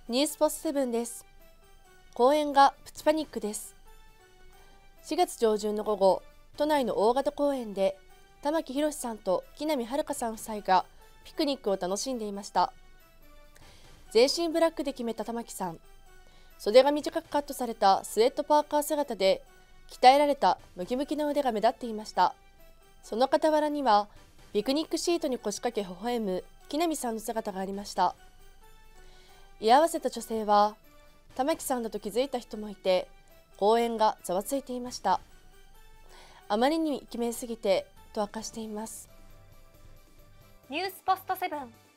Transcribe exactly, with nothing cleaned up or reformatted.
ニュースポストセブンです。公園がプチパニックです。しがつ上旬の午後、都内の大型公園で玉木宏さんと木南晴夏さん夫妻がピクニックを楽しんでいました。全身ブラックで決めた玉木さん、袖が短くカットされたスウェットパーカー姿で鍛えられたムキムキの腕が目立っていました。その傍らにはピクニックシートに腰掛け微笑む木南さんの姿がありました。居合わせた女性は玉木さんだと気づいた人もいて、公園がざわついていました。あまりにイケメンすぎてと明かしています。 ニュースポストセブン。